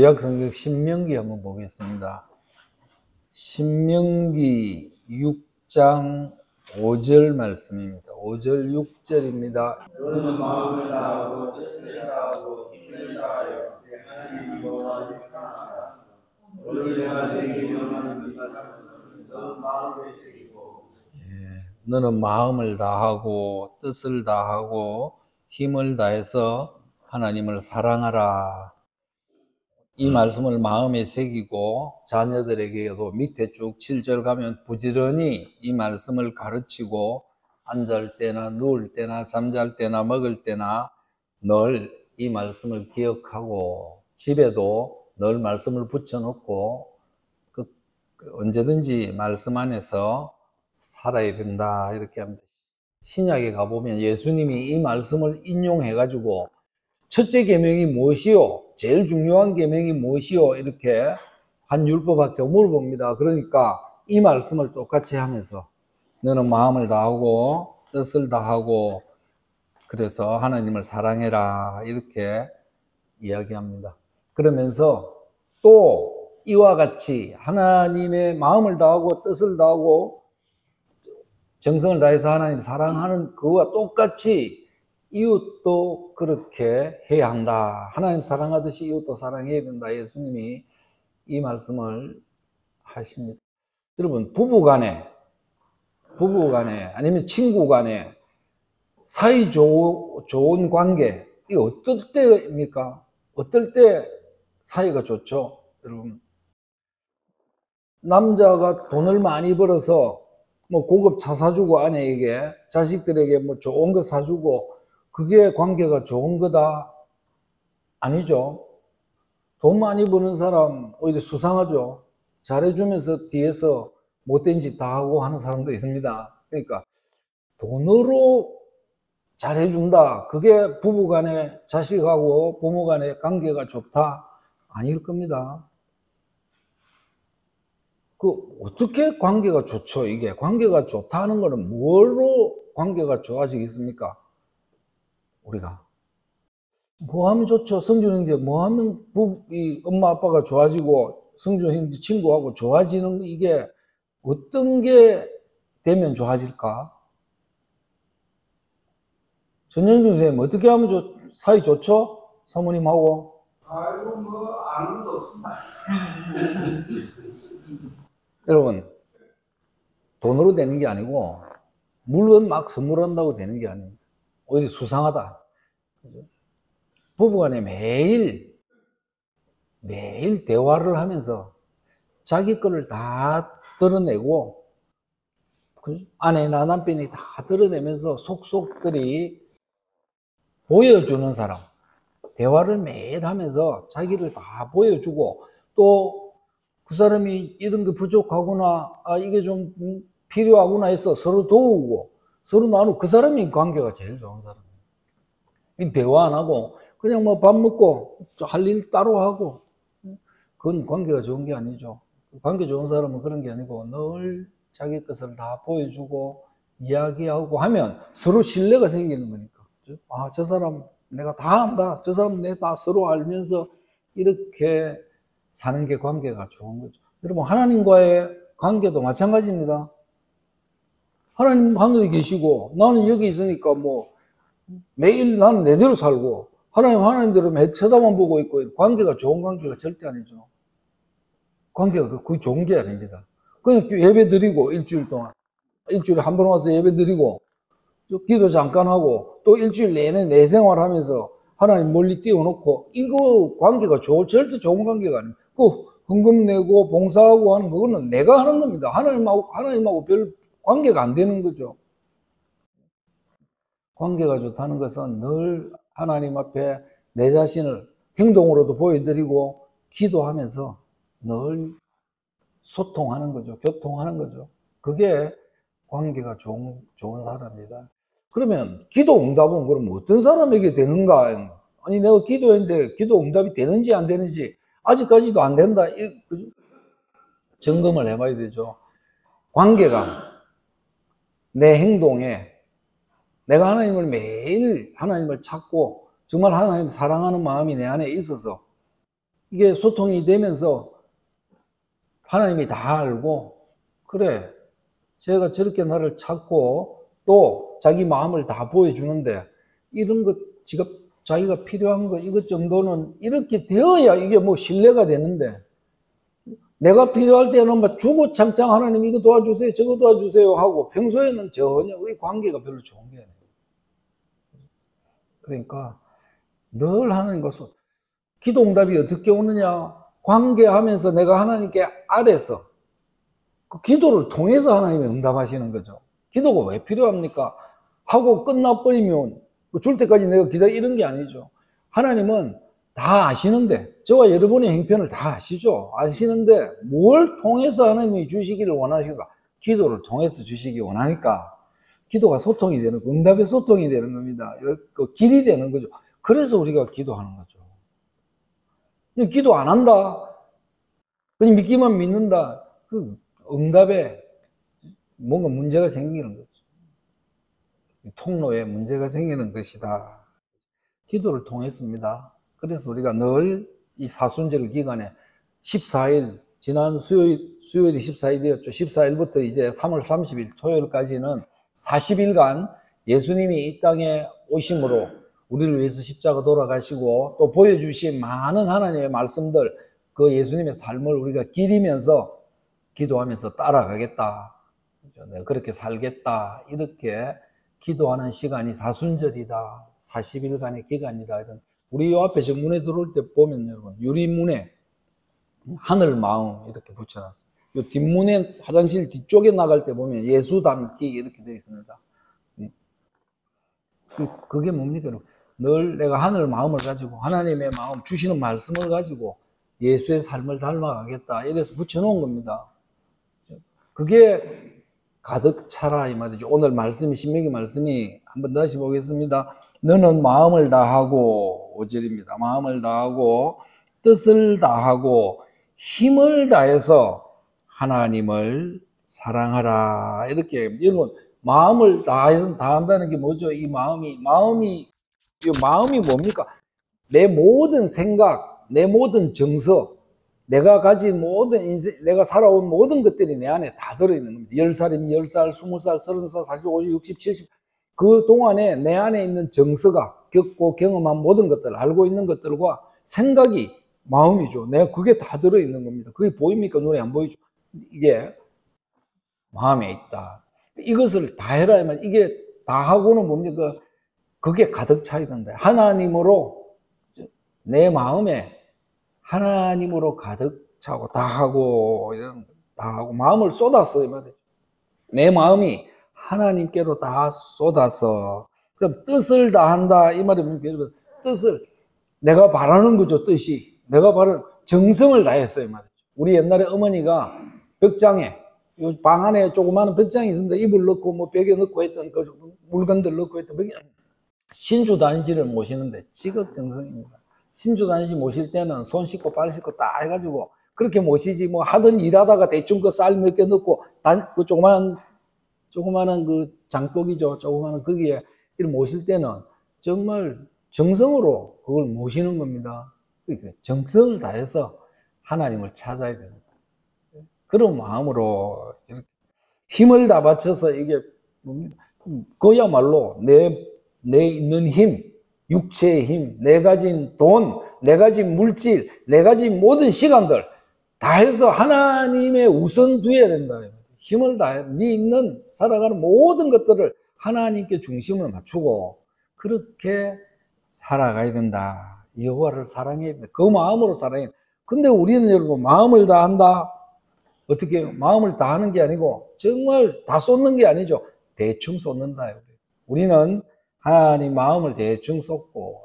구약성경 신명기 한번 보겠습니다. 신명기 6장 5절 말씀입니다. 5절 6절입니다. 너는 마음을 다하고 뜻을 다하고 힘을 다하여 내 하나님 여호와를 사랑하라. 너를 내가 내게 명하는 이 말씀을 너 마음에 새기고 너는 마음을 다하고 뜻을 다하고 힘을 다해서 하나님을 사랑하라. 이 말씀을 마음에 새기고 자녀들에게도 밑에 쭉 7절 가면 부지런히 이 말씀을 가르치고 앉을 때나 누울 때나 잠잘 때나 먹을 때나 늘 이 말씀을 기억하고 집에도 늘 말씀을 붙여놓고 언제든지 말씀 안에서 살아야 된다 이렇게 합니다. 신약에 가보면 예수님이 이 말씀을 인용해가지고 첫째 계명이 무엇이요? 제일 중요한 계명이 무엇이요? 이렇게 한 율법학자가 물어봅니다. 그러니까 이 말씀을 똑같이 하면서 너는 마음을 다하고 뜻을 다하고 그래서 하나님을 사랑해라 이렇게 이야기합니다. 그러면서 또 이와 같이 하나님의 마음을 다하고 뜻을 다하고 정성을 다해서 하나님 사랑하는 그와 똑같이 이웃도 그렇게 해야 한다. 하나님 사랑하듯이 이웃도 사랑해야 된다. 예수님이 이 말씀을 하십니다. 여러분, 부부간에 아니면 친구간에 사이 좋은 관계, 이게 어떨 때입니까? 어떨 때 사이가 좋죠? 여러분, 남자가 돈을 많이 벌어서 뭐 고급 차 사주고 아내에게, 자식들에게 뭐 좋은 거 사주고 그게 관계가 좋은 거다? 아니죠. 돈 많이 버는 사람 오히려 수상하죠. 잘해주면서 뒤에서 못된 짓 다 하고 하는 사람도 있습니다. 그러니까 돈으로 잘해준다. 그게 부부간에 자식하고 부모간의 관계가 좋다? 아닐 겁니다. 어떻게 관계가 좋죠? 이게 관계가 좋다는 거는 뭐로 관계가 좋아지겠습니까? 우리가 뭐 하면 좋죠? 성준 형제 뭐 하면 엄마 아빠가 좋아지고 성준 형제 친구하고 좋아지는 이게 어떤 게 되면 좋아질까? 전영준 선생님 어떻게 하면 사이 좋죠? 사모님하고? 아이고 뭐 아는 것도 없습니다. 여러분, 돈으로 되는 게 아니고 물건 막 선물한다고 되는 게 아닙니다. 오히려 수상하다. 그죠? 부부간에 매일 대화를 하면서 자기 거를 다 드러내고 아내나 남편이 다 드러내면서 속속들이 보여주는 사람, 대화를 매일 하면서 자기를 다 보여주고 또 그 사람이 이런 게 부족하구나, 이게 좀 필요하구나 해서 서로 도우고 서로 나누고 그 사람이 관계가 제일 좋은 사람이에요. 대화 안 하고 그냥 뭐 밥 먹고 할 일 따로 하고 그건 관계가 좋은 게 아니죠. 관계 좋은 사람은 그런 게 아니고 늘 자기 것을 다 보여주고 이야기하고 하면 서로 신뢰가 생기는 거니까. 저 사람 내가 다 안다. 저 사람 내가 다 서로 알면서 이렇게 사는 게 관계가 좋은 거죠. 여러분, 하나님과의 관계도 마찬가지입니다. 하나님 하늘에 계시고 나는 여기 있으니까 뭐 매일 나는 내대로 살고 하나님대로 매 쳐다만 보고 있고 관계가 좋은 관계가 절대 아니죠. 관계가 그게 좋은 게 아닙니다. 그냥 예배 드리고 일주일 동안 일주일에 한 번 와서 예배 드리고 기도 잠깐 하고 또 일주일 내내 내 생활하면서 하나님 멀리 띄워놓고 이거 관계가 절대 좋은 관계가 아닙니다. 그 헌금 내고 봉사하고 하는 그거는 내가 하는 겁니다. 하나님하고 별 관계가 안 되는 거죠. 관계가 좋다는 것은 늘 하나님 앞에 내 자신을 행동으로도 보여드리고 기도하면서 늘 소통하는 거죠. 교통하는 거죠. 그게 관계가 좋은 사람이다. 그러면 기도 응답은 그럼 어떤 사람에게 되는가? 아니 내가 기도했는데 기도 응답이 되는지 안 되는지 아직까지도 안 된다. 점검을 해봐야 되죠. 관계가 내 행동에 내가 하나님을 매일 하나님을 찾고 정말 하나님 사랑하는 마음이 내 안에 있어서 이게 소통이 되면서 하나님이 다 알고, 그래, 제가 저렇게 나를 찾고 또 자기 마음을 다 보여주는데, 이런 것, 자기가 필요한 거, 이것 정도는 이렇게 되어야 이게 뭐 신뢰가 되는데, 내가 필요할 때는 막 주구장창 하나님 이거 도와주세요, 저거 도와주세요 하고, 평소에는 전혀 이 관계가 별로 좋은 게 아니에요. 그러니까 늘 하나님과 기도 응답이 어떻게 오느냐? 관계하면서 내가 하나님께 아래서 그 기도를 통해서 하나님이 응답하시는 거죠. 기도가 왜 필요합니까? 하고 끝나버리면 줄 때까지 내가 기다려 이런 게 아니죠. 하나님은 다 아시는데, 저와 여러분의 형편을 다 아시죠. 아시는데 뭘 통해서 하나님이 주시기를 원하실까? 기도를 통해서 주시기 원하니까 기도가 소통이 되는, 응답의 소통이 되는 겁니다. 그 길이 되는 거죠. 그래서 우리가 기도하는 거죠. 기도 안 한다, 그냥 믿기만 믿는다, 그 응답에 뭔가 문제가 생기는 거죠. 통로에 문제가 생기는 것이다. 기도를 통했습니다. 그래서 우리가 늘 이 사순절 기간에 14일, 지난 수요일이 14일이었죠. 14일부터 이제 3월 30일 토요일까지는 40일간 예수님이 이 땅에 오심으로 우리를 위해서 십자가 돌아가시고 또 보여주신 많은 하나님의 말씀들, 그 예수님의 삶을 우리가 기리면서 기도하면서 따라가겠다, 내가 그렇게 살겠다, 이렇게 기도하는 시간이 사순절이다, 40일간의 기간이다. 이런, 우리 요 앞에 저 문에 들어올 때 보면 여러분 유리문에 하늘 마음 이렇게 붙여놨어요. 요 뒷문에 화장실 뒤쪽에 나갈 때 보면 예수 담기 이렇게 되어 있습니다. 그게 뭡니까? 늘 내가 하늘 마음을 가지고 하나님의 마음 주시는 말씀을 가지고 예수의 삶을 닮아가겠다, 이래서 붙여놓은 겁니다. 그게 가득 차라 이 말이죠. 오늘 말씀이, 신명기 말씀이 한번 다시 보겠습니다. 너는 마음을 다하고, 5절입니다. 마음을 다하고 뜻을 다하고 힘을 다해서 하나님을 사랑하라. 이렇게. 여러분, 마음을 다해서 다한다는 게 뭐죠? 이 마음이 뭡니까? 내 모든 생각, 내 모든 정서, 내가 가진 모든 인생, 내가 살아온 모든 것들이 내 안에 다 들어있는 겁니다. 10살이면 10살, 20살, 30살, 40, 50, 60, 70. 그 동안에 내 안에 있는 정서가, 겪고 경험한 모든 것들, 알고 있는 것들과 생각이 마음이죠. 내가 그게 다 들어있는 겁니다. 그게 보입니까? 눈에 안 보이죠? 이게 마음에 있다. 이것을 다 해라. 이게 다 하고는 뭡니까? 그게 가득 차 있는데, 하나님으로, 내 마음에 하나님으로 가득 차고 다 하고, 다 하고, 마음을 쏟았어. 이 말이죠. 내 마음이 하나님께로 다 쏟아서, 그럼 뜻을 다한다. 이 말이면, 뜻을, 내가 바라는 거죠, 뜻이. 내가 바라는, 정성을 다했어요. 이 말이죠. 우리 옛날에 어머니가 벽장에, 방 안에 조그마한 벽장이 있습니다. 이불 넣고, 뭐, 벽에 넣고 했던 그 물건들 넣고 했던 벽에, 신주단지를 모시는데 지극정성입니다. 신주단지 모실 때는 손 씻고 발 씻고 딱 해가지고 그렇게 모시지, 뭐 하던 일하다가 대충 그 쌀 몇 개 넣고 그 조그마한 그 장독이죠. 조그마한 거기에 이렇게 모실 때는 정말 정성으로 그걸 모시는 겁니다. 그러니까 정성을 다해서 하나님을 찾아야 됩니다. 그런 마음으로 이렇게 힘을 다 바쳐서 이게 뭡니까? 그야말로 내 있는 힘, 육체의 힘, 내 가진 돈, 내 가진 물질, 내 가진 모든 시간들 다 해서 하나님의 우선 두어야 된다. 힘을 다해, 네 있는 살아가는 모든 것들을 하나님께 중심을 맞추고 그렇게 살아가야 된다. 여호와를 사랑해야 된다. 그 마음으로 사랑해야 된다. 근데 우리는 여러분, 마음을 다한다. 어떻게 해요? 마음을 다하는 게 아니고 정말 다 쏟는 게 아니죠. 대충 쏟는다. 우리는 하나님 마음을 대충 쏟고,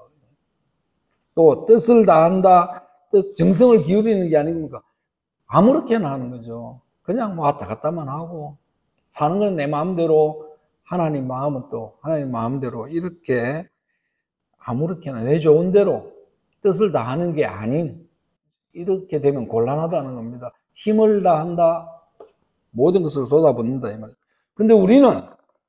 또 뜻을 다한다, 정성을 기울이는 게 아니니까 아무렇게나 하는 거죠. 그냥 뭐 왔다 갔다만 하고 사는 건 내 마음대로, 하나님 마음은 또 하나님 마음대로 이렇게 아무렇게나 내 좋은 대로 뜻을 다하는 게 아닌, 이렇게 되면 곤란하다는 겁니다. 힘을 다한다, 모든 것을 쏟아붓는다 이 말이에요. 근데 우리는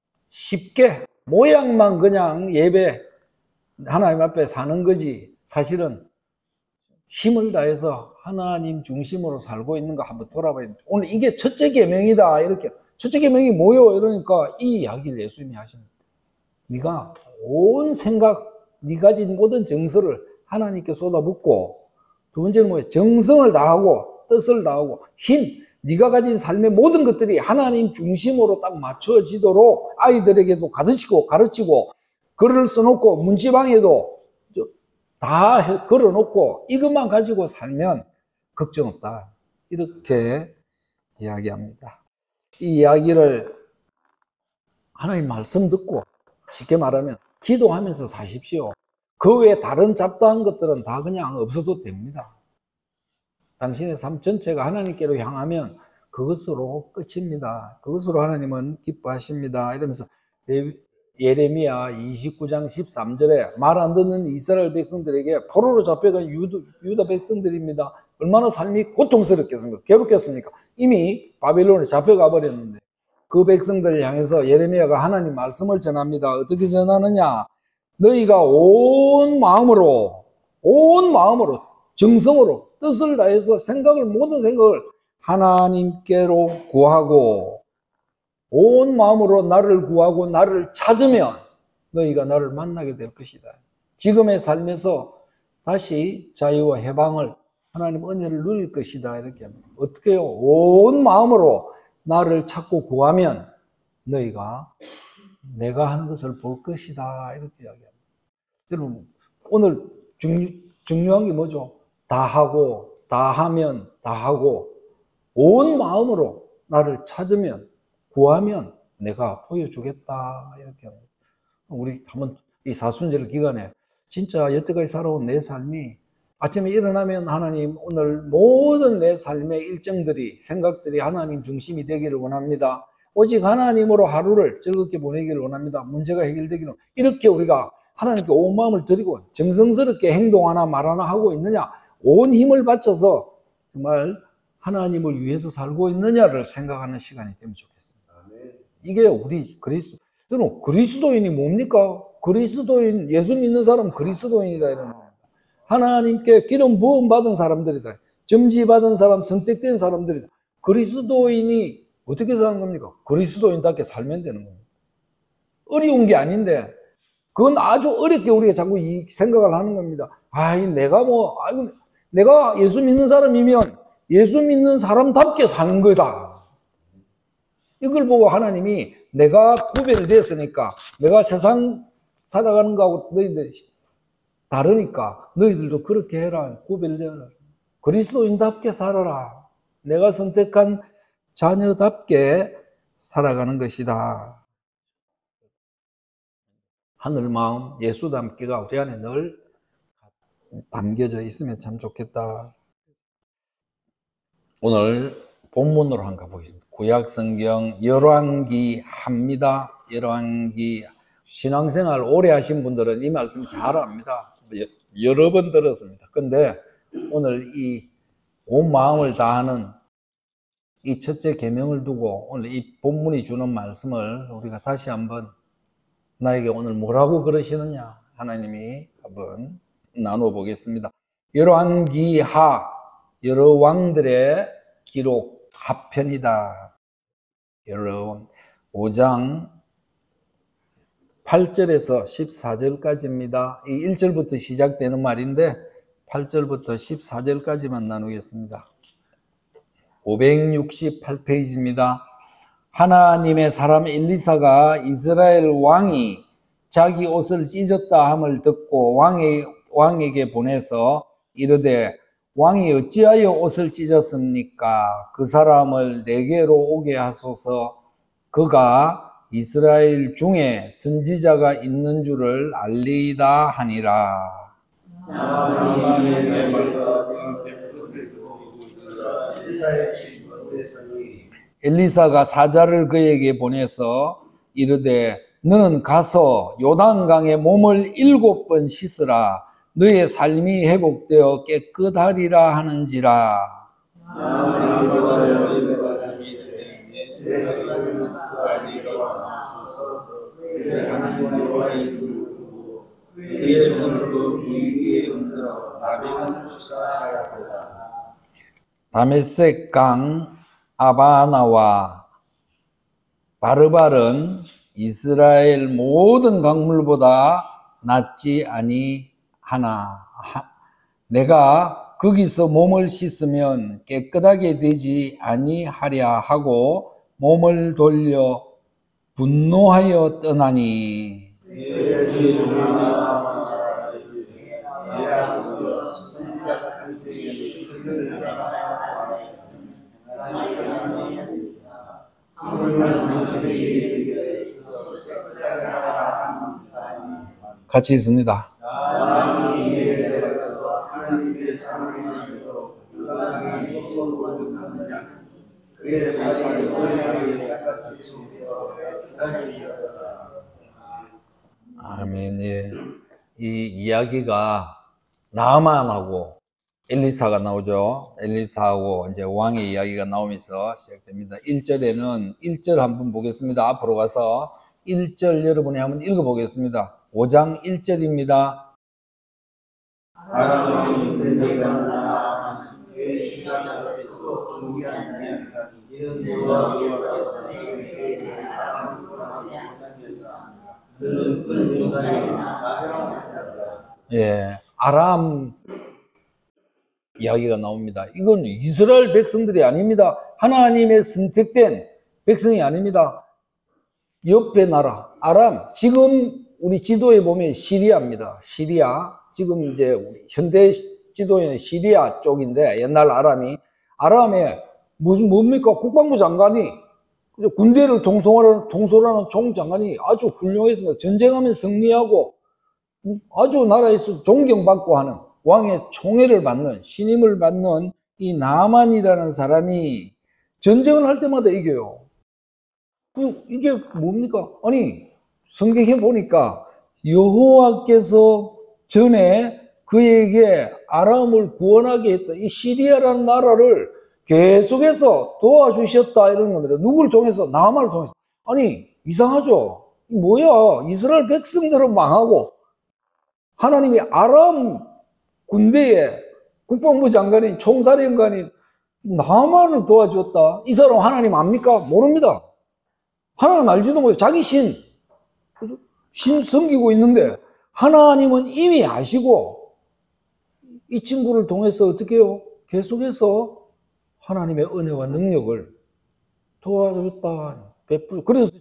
쉽게 모양만 그냥 예배 하나님 앞에 사는 거지, 사실은 힘을 다해서 하나님 중심으로 살고 있는가 한번 돌아봐야 됩니다. 오늘 이게 첫째 계명이다 이렇게 첫째 계명이 뭐요? 이러니까 이 이야기를 예수님이 하십니다. 네가 온 생각, 네 가진 모든 정서를 하나님께 쏟아붓고, 두 번째는 뭐예요? 정성을 다하고 뜻을 다하고 힘, 네가 가진 삶의 모든 것들이 하나님 중심으로 딱 맞춰지도록 아이들에게도 가르치고 글을 써놓고 문지방에도 다 걸어놓고 이것만 가지고 살면 걱정 없다. 이렇게 이야기합니다. 이 이야기를 하나님 말씀 듣고 쉽게 말하면 기도하면서 사십시오. 그 외에 다른 잡다한 것들은 다 그냥 없어도 됩니다. 당신의 삶 전체가 하나님께로 향하면 그것으로 끝입니다. 그것으로 하나님은 기뻐하십니다. 이러면서 예레미야 29장 13절에 말 안 듣는 이스라엘 백성들에게 포로로 잡혀간 유다 백성들입니다. 얼마나 삶이 고통스럽겠습니까? 괴롭겠습니까? 이미 바벨론에 잡혀가 버렸는데 그 백성들을 향해서 예레미야가 하나님 말씀을 전합니다. 어떻게 전하느냐? 너희가 온 마음으로 정성으로 뜻을 다해서 모든 생각을 하나님께로 구하고 온 마음으로 나를 구하고 나를 찾으면 너희가 나를 만나게 될 것이다. 지금의 삶에서 다시 자유와 해방을 하나님 은혜를 누릴 것이다. 이렇게 합니다. 어떻게 해요? 온 마음으로 나를 찾고 구하면 너희가 내가 하는 것을 볼 것이다. 이렇게 이야기합니다. 여러분, 오늘 중요한 게 뭐죠? 다 하고, 다 하면, 다 하고, 온 마음으로 나를 찾으면, 구하면 내가 보여주겠다. 이렇게 합니다. 우리 한번 이 사순절 기간에 진짜 여태까지 살아온 내 삶이 아침에 일어나면 하나님 오늘 모든 내 삶의 일정들이 생각들이 하나님 중심이 되기를 원합니다. 오직 하나님으로 하루를 즐겁게 보내기를 원합니다. 문제가 해결되기를 이렇게 우리가 하나님께 온 마음을 드리고 정성스럽게 행동하나 말하나 하고 있느냐, 온 힘을 바쳐서 정말 하나님을 위해서 살고 있느냐를 생각하는 시간이 되면 좋겠습니다. 이게 우리 그리스도인이 뭡니까? 그리스도인, 예수 믿는 사람 그리스도인이다 이러는 겁니다. 하나님께 기름 부음 받은 사람들이다. 점지 받은 사람, 선택된 사람들이다. 그리스도인이 어떻게 사는 겁니까? 그리스도인답게 살면 되는 겁니다. 어려운 게 아닌데 그건 아주 어렵게 우리가 자꾸 이 생각을 하는 겁니다. 내가 예수 믿는 사람이면 예수 믿는 사람답게 사는 거다. 이걸 보고 하나님이 내가 구별되었으니까 내가 세상 살아가는 거하고 너희들 다르니까 너희들도 그렇게 해라. 구별되어라. 그리스도인답게 살아라. 내가 선택한 자녀답게 살아가는 것이다. 하늘 마음, 예수 담기가 우리 안에 늘 담겨져 있으면 참 좋겠다. 오늘 본문으로 한번 가보겠습니다. 구약성경 열왕기 합니다. 열왕기 신앙생활 오래 하신 분들은 이 말씀 잘 압니다. 여러 번 들었습니다. 근데 오늘 이 온 마음을 다하는 이 첫째 계명을 두고 오늘 이 본문이 주는 말씀을 우리가 다시 한번 나에게 오늘 뭐라고 그러시느냐 하나님이 한번 나눠보겠습니다. 열왕기하 여러 왕들의 기록 하편이다. 여러분 5장 8절에서 14절까지입니다. 이 1절부터 시작되는 말인데 8절부터 14절까지만 나누겠습니다. 568페이지입니다. 하나님의 사람 엘리사가 이스라엘 왕이 자기 옷을 찢었다 함을 듣고 왕에게 보내서 이르되 왕이 어찌하여 옷을 찢었습니까? 그 사람을 내게로 오게 하소서. 그가 이스라엘 중에 선지자가 있는 줄을 알리이다 하니라. 엘리사가 사자를 그에게 보내서 이르되 너는 가서 요단강에 몸을 7번 씻으라. 너의 삶이 회복되어 깨끗하리라 하는지라. 그의 손을 그 위에 흔들어 나병을 축사하였도다. 다메섹 강 아바나와 바르발은 이스라엘 모든 강물보다 낫지 아니하나. 내가 거기서 몸을 씻으면 깨끗하게 되지 아니하랴 하고 몸을 돌려 분노하여 떠나니. 같이 있습니다. 아멘. 예. 이 이야기가 나아만하고 엘리사가 나오죠. 엘리사하고 이제 왕의 이야기가 나오면서 시작됩니다. 1절에는 1절 한번 보겠습니다. 앞으로 가서 1절 여러분이 한번 읽어보겠습니다. 5장 1절입니다. 예, 아람 이야기가 나옵니다. 이건 이스라엘 백성들이 아닙니다. 하나님의 선택된 백성이 아닙니다. 옆에 나라 아람, 지금 우리 지도에 보면 시리아입니다. 시리아, 지금 이제 우리 현대 지도에는 시리아 쪽인데 옛날 아람에 뭡니까? 국방부 장관이 군대를 통솔하는 총장관이 아주 훌륭했습니다. 전쟁하면 승리하고 아주 나라에서 존경받고 하는 왕의 총애를 받는 신임을 받는 이 나만이라는 사람이 전쟁을 할 때마다 이겨요. 이게 뭡니까? 아니 성경에 보니까 여호와께서 전에 그에게 아람을 구원하게 했다. 이 시리아라는 나라를 계속해서 도와주셨다 이런 겁니다. 누구를 통해서? 나만을 통해서. 아니 이상하죠? 뭐야? 이스라엘 백성들은 망하고 하나님이 아람 군대에 국방부 장관인 총사령관인 나만을 도와줬다. 이 사람 하나님 압니까? 모릅니다. 하나님 알지도 못해요. 자기 신 섬기고 있는데 하나님은 이미 아시고 이 친구를 통해서 어떻게 해요? 계속해서 하나님의 은혜와 능력을 도와줬다. 베풀어. 그래서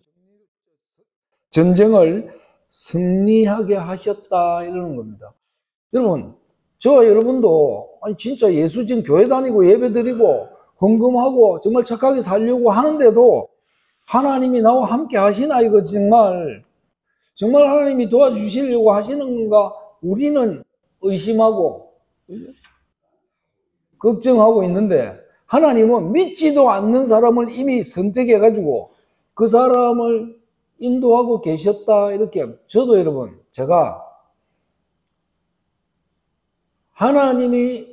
전쟁을 승리하게 하셨다 이러는 겁니다. 여러분, 저와 여러분도 아니 진짜 예수 지금 교회 다니고 예배 드리고 헌금하고 정말 착하게 살려고 하는데도 하나님이 나와 함께 하시나 이거 정말 하나님이 도와주시려고 하시는 건가 우리는 의심하고 걱정하고 있는데 하나님은 믿지도 않는 사람을 이미 선택해가지고 그 사람을 인도하고 계셨다 이렇게. 저도 여러분 제가 하나님이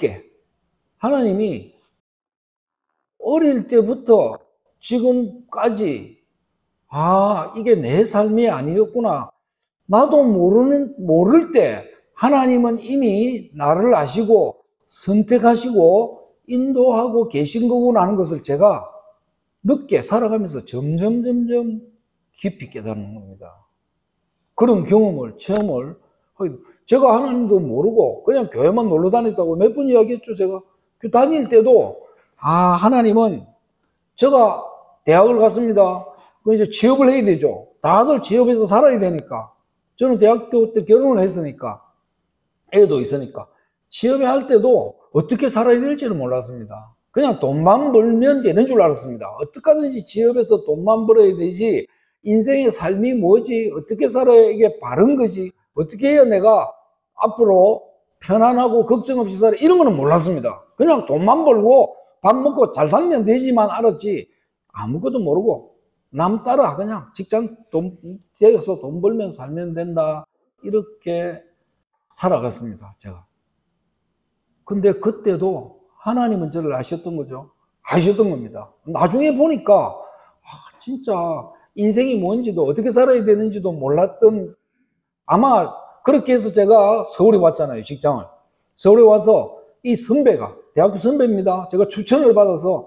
어릴 때부터 지금까지 이게 내 삶이 아니었구나. 나도 모를 때 하나님은 이미 나를 아시고 선택하시고 인도하고 계신 거구나 하는 것을 제가 늦게 살아가면서 점점 깊이 깨닫는 겁니다. 그런 체험을 제가 하나님도 모르고 그냥 교회만 놀러 다녔다고 몇 번 이야기했죠. 제가 그 다닐 때도 하나님은 제가 대학을 갔습니다. 이제 취업을 해야 되죠. 다들 취업해서 살아야 되니까. 저는 대학교 때 결혼을 했으니까 애도 있으니까 취업을 할 때도 어떻게 살아야 될지를 몰랐습니다. 그냥 돈만 벌면 되는 줄 알았습니다. 어떻게 하든지 취업해서 돈만 벌어야 되지 인생의 삶이 뭐지? 어떻게 살아야 이게 바른 거지? 어떻게 해야 내가 앞으로 편안하고 걱정 없이 살아? 이런 거는 몰랐습니다. 그냥 돈만 벌고 밥 먹고 잘 살면 되지만 알았지 아무것도 모르고 남 따라 그냥 직장 되어서 돈 벌면 살면 된다 이렇게 살아갔습니다. 제가. 근데 그때도 하나님은 저를 아셨던 거죠. 아셨던 겁니다. 나중에 보니까 진짜 인생이 뭔지도 어떻게 살아야 되는지도 몰랐던 아마 그렇게 해서 제가 서울에 왔잖아요, 직장을. 서울에 와서 이 선배가, 대학교 선배입니다. 제가 추천을 받아서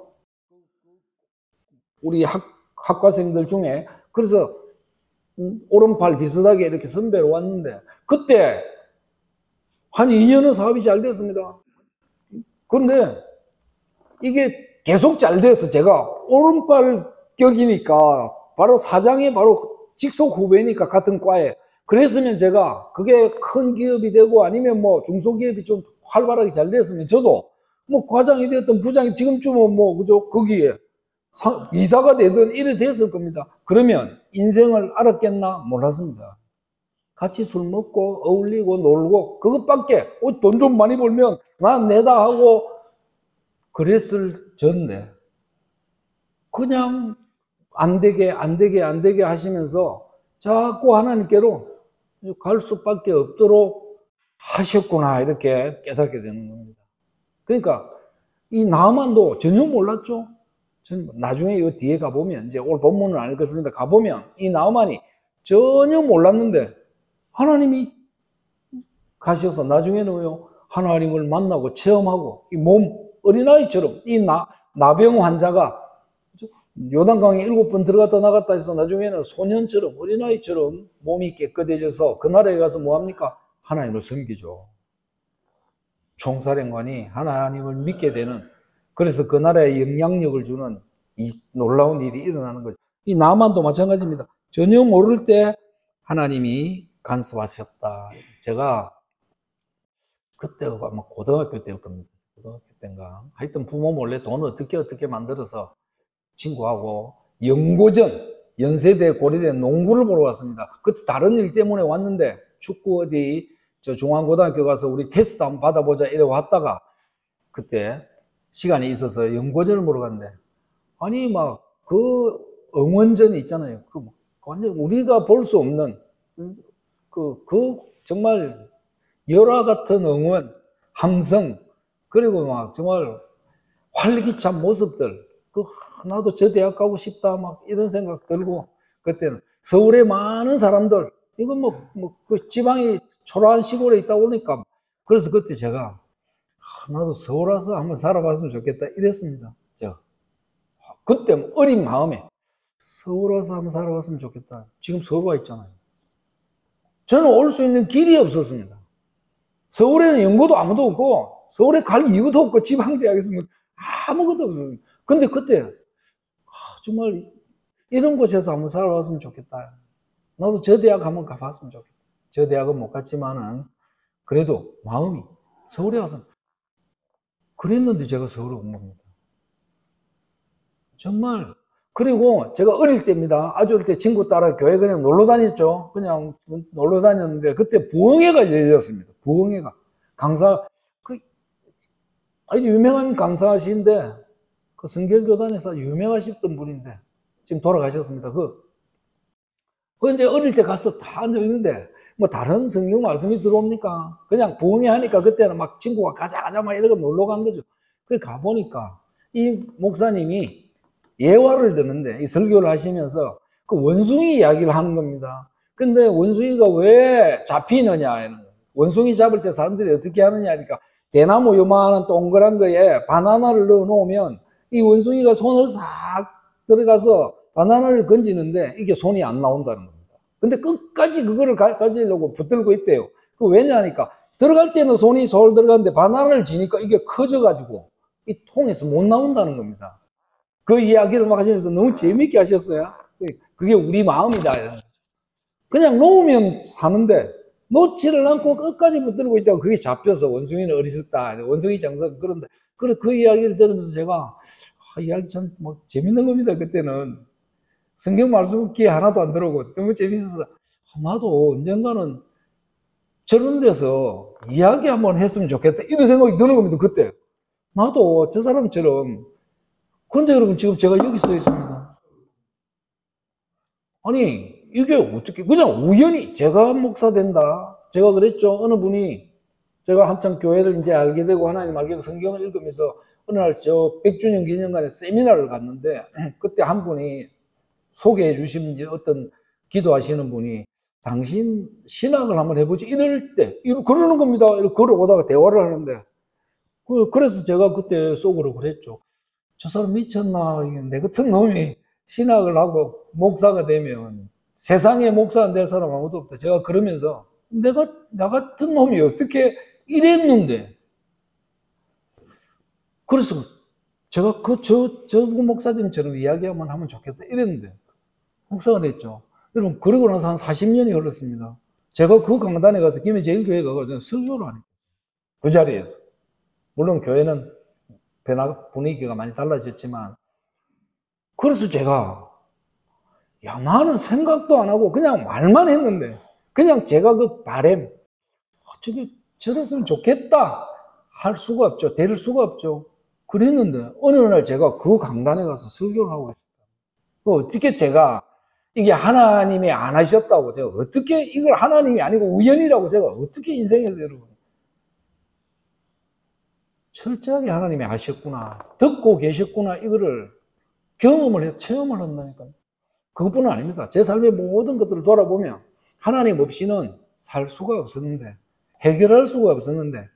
우리 학과생들 중에, 그래서 오른팔 비슷하게 이렇게 선배로 왔는데, 그때 한 2년은 사업이 잘 됐습니다. 그런데 이게 계속 잘 돼서 제가 오른팔 격이니까 바로 사장이 바로 직속 후배니까 같은 과에, 그랬으면 제가 그게 큰 기업이 되고 아니면 뭐 중소기업이 좀 활발하게 잘 됐으면 저도 뭐 과장이 되었던 부장이 지금쯤은 뭐 그죠, 거기에 이사가 되든 이래 됐을 겁니다. 그러면 인생을 알았겠나? 몰랐습니다. 같이 술 먹고 어울리고 놀고 그것밖에, 돈 좀 많이 벌면 난 내다 하고 그랬을 전데, 그냥 안 되게 하시면서 자꾸 하나님께로 갈 수밖에 없도록 하셨구나, 이렇게 깨닫게 되는 겁니다. 그러니까 이 나만도 전혀 몰랐죠. 나중에 이 뒤에 가보면, 이제 오늘 본문은 안 읽었습니다. 가보면 이 나만이 전혀 몰랐는데 하나님이 가셔서 나중에는요, 하나님을 만나고 체험하고, 이 몸 어린아이처럼, 이 나병 환자가 요단강에 7번 들어갔다 나갔다 해서 나중에는 소년처럼, 어린아이처럼 몸이 깨끗해져서 그 나라에 가서 뭐합니까? 하나님을 섬기죠. 총사령관이 하나님을 믿게 되는, 그래서 그 나라에 영향력을 주는 이 놀라운 일이 일어나는 거죠. 이 나만도 마찬가지입니다. 전혀 모를 때 하나님이 간섭하셨다. 제가 그때가 아마 고등학교 때일 겁니다. 고등학교 때인가. 하여튼 부모 몰래 돈을 어떻게 만들어서 친구하고 연고전, 연세대, 고려대 농구를 보러 왔습니다. 그때 다른 일 때문에 왔는데 축구 어디 저 중앙고등학교 가서 우리 테스트 한번 받아보자 이래 왔다가 그때 시간이 있어서 연고전을 보러 갔는데, 아니 막 그 응원전이 있잖아요. 그 완전 우리가 볼 수 없는 그 정말 열화 같은 응원, 함성, 그리고 막 정말 활기찬 모습들, 나도 저 대학 가고 싶다, 막 이런 생각 들고, 그때는 서울에 많은 사람들, 이건 그 지방이 초라한 시골에 있다 보니까, 그래서 그때 제가, 나도 서울 와서 한번 살아봤으면 좋겠다, 이랬습니다. 제가. 그때 어린 마음에, 서울 와서 한번 살아봤으면 좋겠다. 지금 서울 와 있잖아요. 저는 올 수 있는 길이 없었습니다. 서울에는 연고도 아무도 없고, 서울에 갈 이유도 없고, 지방대학에서 아무것도 없었습니다. 근데 그때, 정말 이런 곳에서 한번 살아봤으면 좋겠다. 나도 저 대학 한번 가봤으면 좋겠다. 저 대학은 못 갔지만은, 그래도 마음이 서울에 와서, 그랬는데 제가 서울에 온 겁니다. 정말. 그리고 제가 어릴 때입니다. 아주 어릴 때 친구 따라 교회 그냥 놀러 다녔죠. 그냥 놀러 다녔는데, 그때 부흥회가 열렸습니다. 부흥회가. 아주 유명한 강사하신데, 그 성결교단에서 유명하셨던 분인데, 지금 돌아가셨습니다. 이제 어릴 때 가서 다 앉아있는데, 뭐 다른 성경 말씀이 들어옵니까? 그냥 부흥회 하니까 그때는 막 친구가 가자 막 이러고 놀러 간 거죠. 그래 가보니까 이 목사님이 예화를 듣는데, 이 설교를 하시면서 그 원숭이 이야기를 하는 겁니다. 근데 원숭이가 왜 잡히느냐, 원숭이 잡을 때 사람들이 어떻게 하느냐 하니까, 대나무 요만한 동그란 거에 바나나를 넣어 놓으면 이 원숭이가 손을 싹 들어가서 바나나를 건지는데 이게 손이 안 나온다는 겁니다. 근데 끝까지 그거를 가지려고 붙들고 있대요. 왜냐하니까 들어갈 때는 손이 솔 들어가는데 바나나를 지니까 이게 커져가지고 이 통에서 못 나온다는 겁니다. 그 이야기를 막 하시면서 너무 재밌게 하셨어요. 그게 우리 마음이다. 그냥 놓으면 사는데 놓지를 않고 끝까지 붙들고 있다고 그게 잡혀서 원숭이는 어리석다. 원숭이 장사 그런데 그 이야기를 들으면서 제가 이야기 참 재밌는 겁니다. 그때는 성경 말씀 귀에 하나도 안 들어오고 너무 재밌어서 나도 언젠가는 저런 데서 이야기 한번 했으면 좋겠다 이런 생각이 드는 겁니다. 그때 나도 저 사람처럼. 그런데 여러분 지금 제가 여기 서 있습니다. 아니 이게 어떻게 그냥 우연히 제가 목사 된다. 제가 그랬죠. 어느 분이 제가 한참 교회를 이제 알게 되고 하나님 알게 되고 성경을 읽으면서 어느 날 저 100주년 기념관에 세미나를 갔는데 그때 한 분이 소개해 주신 어떤 기도하시는 분이 당신 신학을 한번 해보지. 이럴 때, 그러는 겁니다. 이렇게 걸어오다가 대화를 하는데. 그래서 제가 그때 속으로 그랬죠. 저 사람 미쳤나? 내 같은 놈이 신학을 하고 목사가 되면 세상에 목사가 될 사람 아무도 없다. 제가 그러면서 나 같은 놈이 어떻게 이랬는데. 그래서 제가 저 목사님처럼 이야기하면 하면 좋겠다 이랬는데 목사가 됐죠. 여러분, 그러고 나서 한 40년이 흘렀습니다. 제가 그 강단에 가서 김해제일교회 가서 설교를 하니까 그 자리에서. 물론 교회는 분위기가 많이 달라졌지만, 그래서 제가 나는 생각도 안 하고 그냥 말만 했는데, 그냥 제가 그 바램, 저게 저랬으면 좋겠다 할 수가 없죠. 될 수가 없죠. 그랬는데 어느 날 제가 그 강단에 가서 설교를 하고 있습니다. 어떻게 제가 이게 하나님이 안 하셨다고 제가 어떻게 이걸 하나님이 아니고 우연이라고 제가 어떻게 인생에서 여러분 철저하게 하나님이 하셨구나, 듣고 계셨구나, 이거를 경험을 해, 체험을 한다니까요. 그것뿐은 아닙니다. 제 삶의 모든 것들을 돌아보면 하나님 없이는 살 수가 없었는데, 해결할 수가 없었는데,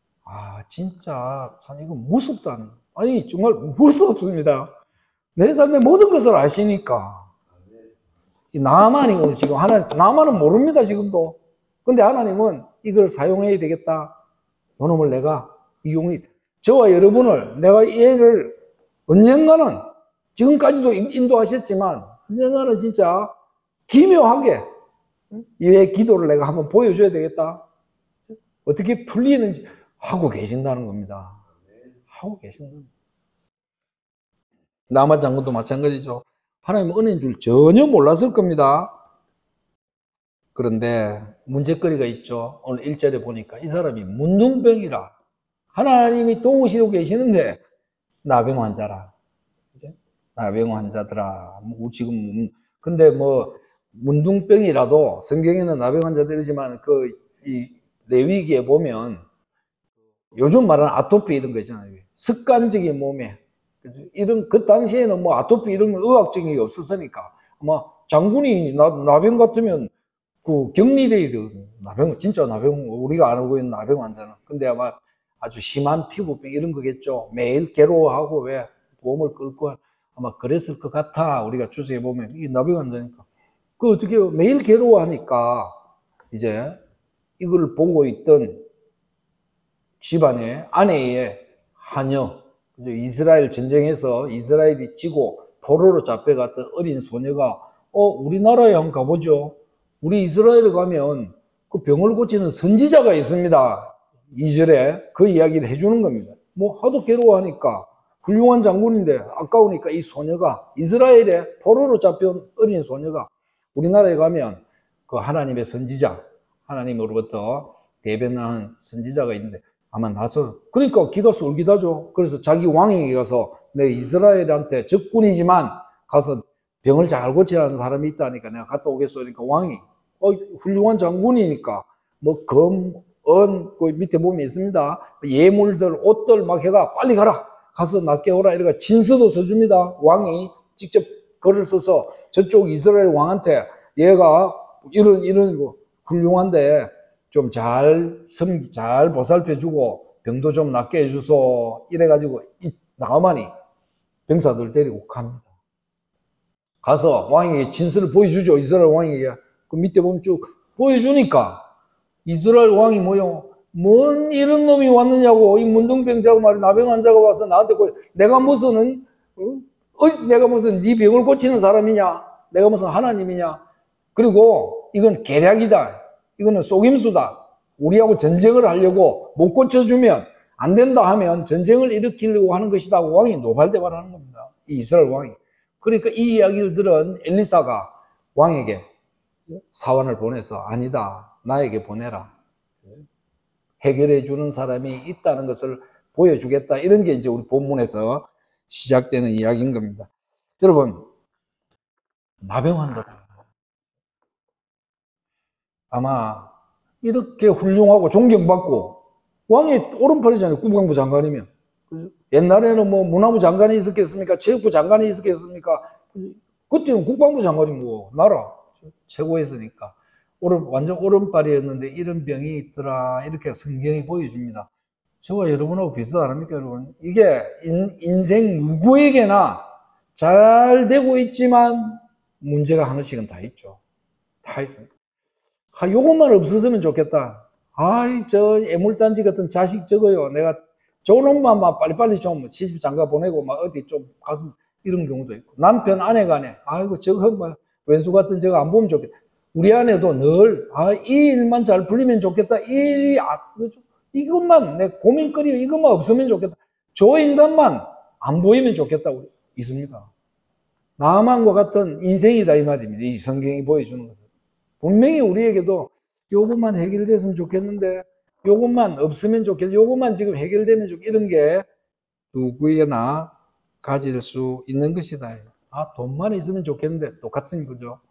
진짜 참 이거 무섭다. 아니 정말 무섭습니다. 내 삶의 모든 것을 아시니까. 나만이 지금 나만은 모릅니다 지금도. 근데 하나님은 이걸 사용해야 되겠다. 요놈을 내가 이용해, 저와 여러분을 내가 얘를 언젠가는, 지금까지도 인도하셨지만 언젠가는 진짜 기묘하게 얘 기도를 내가 한번 보여줘야 되겠다. 어떻게 풀리는지 하고 계신다는 겁니다. 하고 계신다는 겁니다. 남아 장군도 마찬가지죠. 하나님은 은혜인 줄 전혀 몰랐을 겁니다. 그런데 문제거리가 있죠. 오늘 1절에 보니까 이 사람이 문둥병이라, 하나님이 도우시고 계시는데 나병 환자라. 그죠? 나병 환자더라. 지금 근데 문둥병이라도 성경에는 나병 환자들이지만 이 레위기에 보면 요즘 말하는 아토피 이런 거 있잖아요. 습관적인 몸에 이런, 그 당시에는 아토피 이런 건 의학적인 게 없었으니까 아마 장군이 나병 같으면 격리돼 나병, 진짜 나병, 우리가 알고 있는 나병 환자는. 근데 아마 아주 심한 피부병 이런 거겠죠. 매일 괴로워하고 왜 보험을 끌고 아마 그랬을 것 같아. 우리가 추측해 보면 이 나병 환자니까. 어떻게 매일 괴로워하니까 이제 이걸 보고 있던 집안의 아내의 하녀, 이스라엘 전쟁에서 이스라엘이 지고 포로로 잡혀갔던 어린 소녀가 우리나라에 한번 가보죠. 우리 이스라엘에 가면 그 병을 고치는 선지자가 있습니다. 2절에 그 이야기를 해주는 겁니다. 하도 괴로워하니까 훌륭한 장군인데 아까우니까 이 소녀가, 이스라엘에 포로로 잡혀온 어린 소녀가 우리나라에 가면 그 하나님의 선지자, 하나님으로부터 대변하는 선지자가 있는데 아마 나서, 그러니까 기가 쏠깃하죠. 그래서 자기 왕에게 가서 내 이스라엘한테 적군이지만 가서 병을 잘 고치라는 사람이 있다니까 내가 갔다 오겠소. 그러니까 왕이 훌륭한 장군이니까 검, 은, 그 밑에 보면 있습니다. 예물들, 옷들 막 해가 빨리 가라. 가서 낫게 오라. 이러니까 진서도 써줍니다. 왕이 직접 글을 써서 저쪽 이스라엘 왕한테 얘가 이런 훌륭한데 좀 잘 보살펴주고 병도 좀 낫게 해주소. 이래가지고 이 나아만이 병사들 데리고 갑니다. 가서 왕에게 진서를 보여주죠. 이스라엘 왕에게. 그 밑에 보면 쭉 보여주니까 이스라엘 왕이 뭔 이런 놈이 왔느냐고. 이 문둥병자고 말이야, 나병 환자가 와서 나한테 내가 무슨 네 병을 고치는 사람이냐? 내가 무슨 하나님이냐? 그리고 이건 계략이다. 이거는 속임수다. 우리하고 전쟁을 하려고 못 고쳐주면 안 된다 하면 전쟁을 일으키려고 하는 것이다. 왕이 노발대발하는 겁니다. 이 이스라엘 왕이. 그러니까 이 이야기를 들은 엘리사가 왕에게 사환을 보내서 아니다, 나에게 보내라. 해결해 주는 사람이 있다는 것을 보여주겠다. 이런 게 이제 우리 본문에서 시작되는 이야기인 겁니다. 여러분, 나병 환자다. 아마 이렇게 훌륭하고 존경받고 왕의 오른팔이잖아요. 국방부 장관이면. 옛날에는 문화부 장관이 있었겠습니까? 체육부 장관이 있었겠습니까? 그때는 국방부 장관이 나라 최고였으니까 완전 오른발이었는데 이런 병이 있더라. 이렇게 성경이 보여줍니다. 저와 여러분하고 비슷하지 않습니까, 여러분? 이게 인생 누구에게나 잘 되고 있지만 문제가 하나씩은 다 있죠. 다 있어요. 요것만 없었으면 좋겠다. 저 애물단지 같은 자식 적어요. 내가 좋은 엄마만 빨리빨리 좀 시집 장가 보내고 막 어디 좀 가서 이런 경우도 있고. 남편, 아내가 아이고, 저거 뭐 왼수 같은 저거 안 보면 좋겠다. 우리 아내도 늘, 이 일만 잘 풀리면 좋겠다. 이 일이, 이것만, 내 고민거리, 이것만 없으면 좋겠다. 저 인간만 안 보이면 좋겠다. 우리 있습니다. 나만과 같은 인생이다, 이 말입니다. 이 성경이 보여주는 것은. 분명히 우리에게도 요것만 해결됐으면 좋겠는데, 요것만 없으면 좋겠다. 요것만 지금 해결되면 좋겠다. 이런 게 누구에게나 가질 수 있는 것이다. 돈만 있으면 좋겠는데, 똑같은 거죠.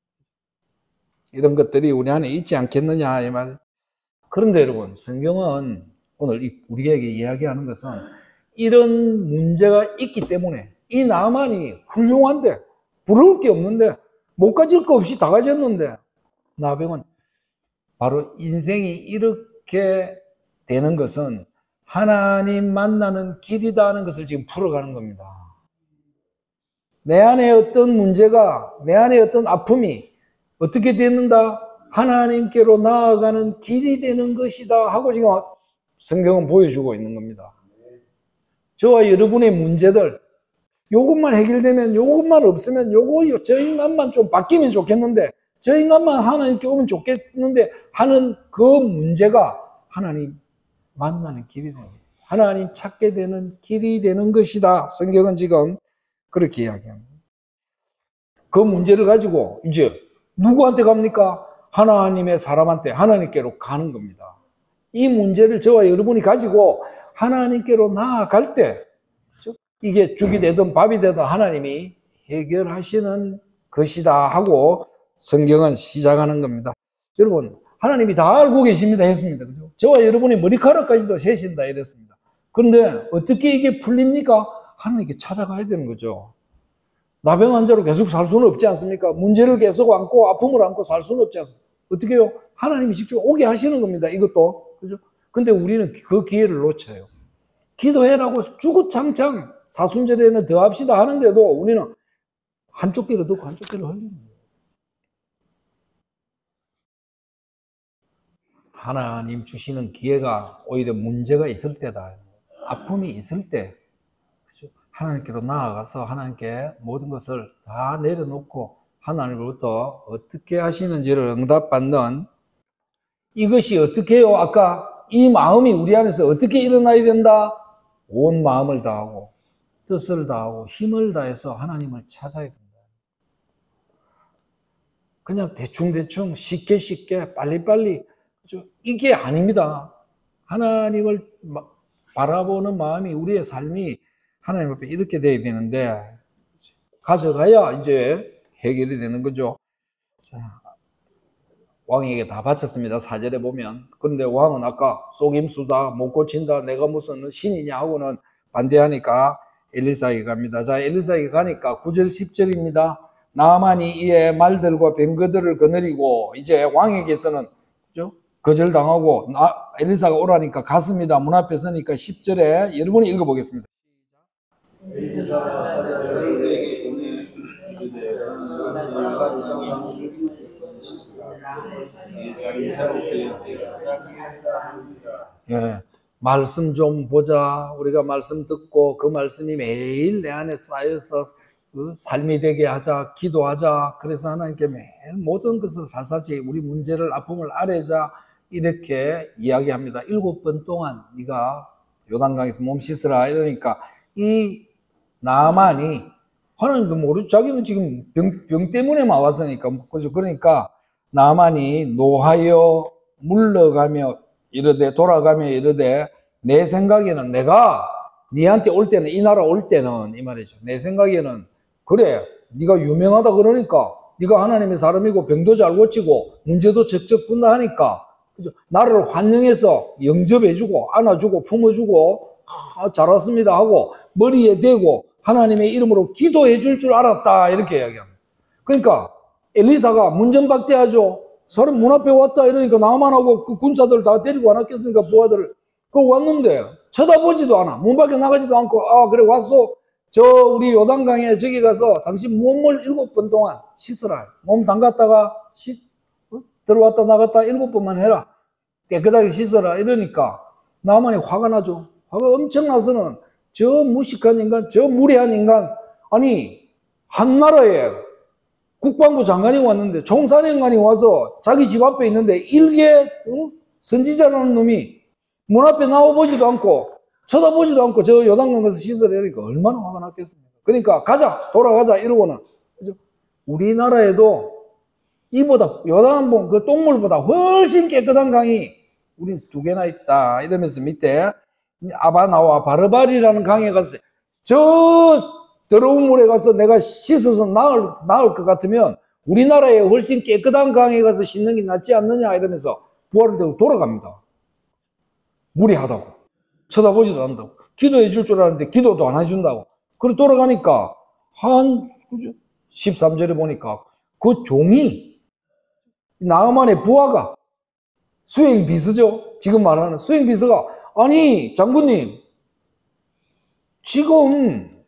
이런 것들이 우리 안에 있지 않겠느냐, 이 말. 그런데 여러분, 성경은 오늘 우리에게 이야기하는 것은 이런 문제가 있기 때문에 이 나만이 훌륭한데, 부러울 게 없는데, 못 가질 거 없이 다 가졌는데, 나병은 바로 인생이 이렇게 되는 것은 하나님 만나는 길이다 하는 것을 지금 풀어가는 겁니다. 내 안에 어떤 문제가, 내 안에 어떤 아픔이 어떻게 됐는가? 하나님께로 나아가는 길이 되는 것이다 하고 지금 성경은 보여주고 있는 겁니다. 저와 여러분의 문제들, 요것만 해결되면, 요것만 없으면, 저 인간만 좀 바뀌면 좋겠는데, 저 인간만 하나님께 오면 좋겠는데 하는 그 문제가 하나님 만나는 길이 되는 거예요. 하나님 찾게 되는 길이 되는 것이다. 성경은 지금 그렇게 이야기합니다. 그 문제를 가지고 이제 누구한테 갑니까? 하나님의 사람한테, 하나님께로 가는 겁니다. 이 문제를 저와 여러분이 가지고 하나님께로 나아갈 때, 이게 죽이 되든 밥이 되든 하나님이 해결하시는 것이다 하고 성경은 시작하는 겁니다. 여러분, 하나님이 다 알고 계십니다 했습니다. 그죠? 저와 여러분의 머리카락까지도 세신다 이랬습니다. 그런데 어떻게 이게 풀립니까? 하나님께 찾아가야 되는 거죠. 나병 환자로 계속 살 수는 없지 않습니까? 문제를 계속 안고 아픔을 안고 살 수는 없지 않습니까? 어떻게 해요? 하나님이 직접 오게 하시는 겁니다. 이것도. 그죠? 근데 우리는 그 기회를 놓쳐요. 기도해라고 주구장창 사순절에는 더 합시다 하는데도 우리는 한쪽 귀로 듣고 한쪽 귀로 흘리는 거예요. 하나님 주시는 기회가 오히려 문제가 있을 때다. 아픔이 있을 때 하나님께로 나아가서 하나님께 모든 것을 다 내려놓고 하나님으로부터 어떻게 하시는지를 응답받는, 이것이 어떻게 해요? 아까 이 마음이 우리 안에서 어떻게 일어나야 된다? 온 마음을 다하고 뜻을 다하고 힘을 다해서 하나님을 찾아야 된다. 그냥 대충대충 쉽게 빨리빨리, 이게 아닙니다. 하나님을 바라보는 마음이, 우리의 삶이 하나님 앞에 이렇게 돼야 되는데, 가져가야 이제 해결이 되는 거죠. 자, 왕에게 다 바쳤습니다. 4절에 보면. 그런데 왕은 아까 속임수다, 못 고친다, 내가 무슨 신이냐 하고는 반대하니까 엘리사에게 갑니다. 자, 엘리사에게 가니까 9절 10절입니다. 나만이 이에 말들과 병거들을 거느리고 이제 왕에게서는 거절당하고 엘리사가 오라니까 갔습니다. 문 앞에 서니까 10절에 여러분이 읽어보겠습니다. 엘리사가 사자를 내게 보내 예, 말씀 좀 보자. 우리가 말씀 듣고 그 말씀이 매일 내 안에 쌓여서 그 삶이 되게 하자, 기도하자. 그래서 하나님께 매일 모든 것을 살살이 우리 문제를, 아픔을 아뢰자. 이렇게 이야기합니다. 7번 동안 네가 요단강에서 몸 씻으라 이러니까 이 나만이, 하나님도 모르죠. 자기는 지금 병 때문에만 왔으니까. 그러니까 나만이 노하여 물러가며 이르되, 돌아가며 이르되, 내 생각에는 내가 니한테 올 때는, 이 나라 올 때는 이 말이죠. 내 생각에는 그래, 네가 유명하다 그러니까, 네가 하나님의 사람이고 병도 잘 고치고 문제도 척척 푼다 하니까, 그죠? 나를 환영해서 영접해주고 안아주고 품어주고 잘 왔습니다 하고 머리에 대고 하나님의 이름으로 기도해 줄 알았다, 이렇게 이야기합니다. 그러니까 엘리사가 문전박대하죠. 사람 문 앞에 왔다 이러니까 나만하고 그 군사들 다 데리고 안 왔겠습니까? 부하들을. 그거 왔는데 쳐다보지도 않아. 문 밖에 나가지도 않고, 아, 그래, 왔어. 저, 우리 요단강에 저기 가서 당신 몸을 7번 동안 씻어라. 몸 담갔다가 들어왔다 나갔다 7번만 해라. 깨끗하게 씻어라. 이러니까 나만이 화가 나죠. 화가 엄청 나서는 저 무식한 인간, 저 무례한 인간, 아니, 한나라에 국방부 장관이 왔는데 총사령관이 와서 자기 집 앞에 있는데 일개 선지자라는 놈이 문 앞에 나와보지도 않고 쳐다보지도 않고 저 요단강 가서 씻으려니까 얼마나 화가 났겠습니까? 그러니까 가자, 돌아가자 이러고는 우리나라에도 이보다 요단강 그 똥물보다 훨씬 깨끗한 강이 우린 2개나 있다 이러면서 밑에 아바나와 바르바리라는 강에 가서 저 더러운 물에 가서 내가 씻어서 나을 것 같으면 우리나라에 훨씬 깨끗한 강에 가서 씻는 게 낫지 않느냐 이러면서 부활을 되고 돌아갑니다. 무리하다고. 쳐다보지도 않는다고. 기도해 줄 줄 알았는데 기도도 안 해준다고. 그래 돌아가니까 한 13절에 보니까 그 종이 나아만의 부하가 수행비서죠. 지금 말하는 수행비서가 아니 장군님 지금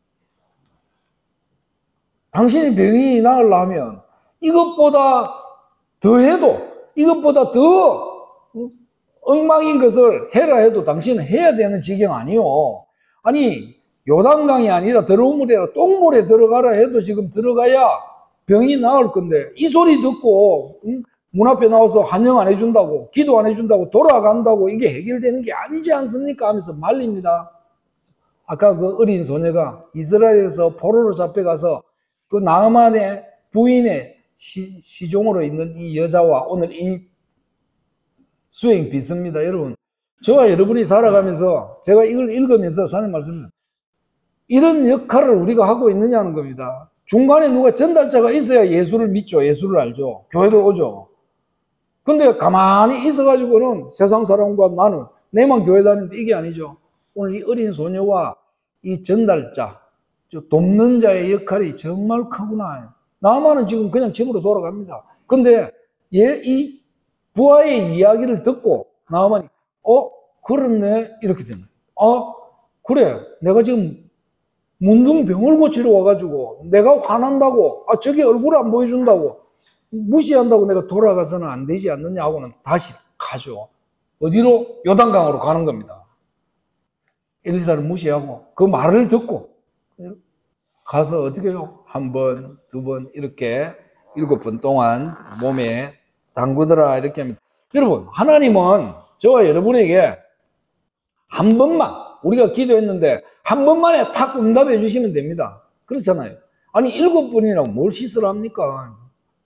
당신의 병이 나으려면 이것보다 더 해도 이것보다 더 엉망인 것을 해라 해도 당신은 해야 되는 지경 아니요. 아니 요단강이 아니라 더러운 물이 아니라 똥물에 들어가라 해도 지금 들어가야 병이 나을 건데 이 소리 듣고 문 앞에 나와서 환영 안 해준다고 기도 안 해준다고 돌아간다고 이게 해결되는 게 아니지 않습니까? 하면서 말립니다. 아까 그 어린 소녀가 이스라엘에서 포로로 잡혀가서 그 나아만의 부인의 시종으로 있는 이 여자와 오늘 이 수행 비슷합니다. 여러분 저와 여러분이 살아가면서 제가 이걸 읽으면서 사는 말씀은 이런 역할을 우리가 하고 있느냐는 겁니다. 중간에 누가 전달자가 있어야 예수를 믿죠. 예수를 알죠. 교회를 오죠. 근데 가만히 있어가지고는 세상 사람과 나는 내만 교회 다니는데 이게 아니죠. 오늘 이 어린 소녀와 이 전달자 돕는 자의 역할이 정말 크구나. 나만은 지금 그냥 집으로 돌아갑니다. 근데 이 부하의 이야기를 듣고 나만이 그렇네 이렇게 되는 거예요. 그래 내가 지금 문둥병을 고치러 와가지고 내가 화난다고 저기 얼굴 안 보여준다고 무시한다고 내가 돌아가서는 안 되지 않느냐 하고는 다시 가죠. 어디로? 요단강으로 가는 겁니다. 엘리사를 무시하고 그 말을 듣고 가서 어떻게 해요? 1번, 2번 이렇게 7번 동안 몸에 담그더라 이렇게 합니다. 여러분 하나님은 저와 여러분에게 한 번만 우리가 기도했는데 한 번만에 탁 응답해 주시면 됩니다. 그렇잖아요. 아니 7번이라고 뭘 씻으라 합니까?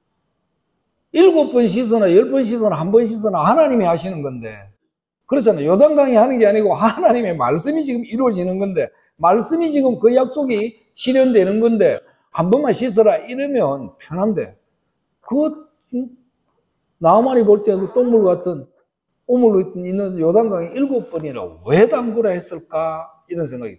7번 씻으나 10번 씻으나 1번 씻으나 하나님이 하시는 건데 그렇잖아요. 요단강이 하는 게 아니고 하나님의 말씀이 지금 이루어지는 건데 말씀이 지금 그 약속이 실현되는 건데 한 번만 씻어라 이러면 편한데 나만이 볼 때 그 똥물 같은 오물로 있는 요단강에 7번이라고 왜 담그라 했을까 이런 생각이